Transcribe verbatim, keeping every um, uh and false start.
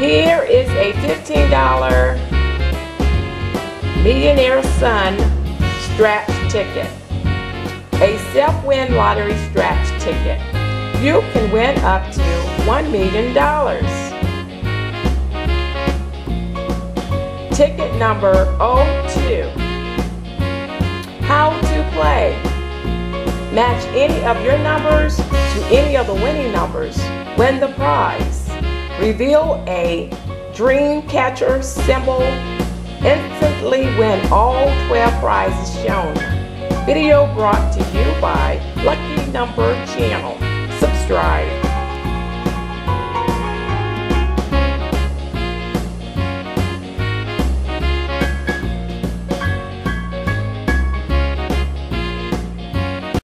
Here is a fifteen dollar Millionaire Son scratch ticket, a self-win lottery scratch ticket. You can win up to one million dollars. Ticket number oh two. How to play. Match any of your numbers to any of the winning numbers. Win the prize. Reveal a dream catcher symbol. Instantly win all twelve prizes shown. Video brought to you by Lucky Number Channel. Subscribe.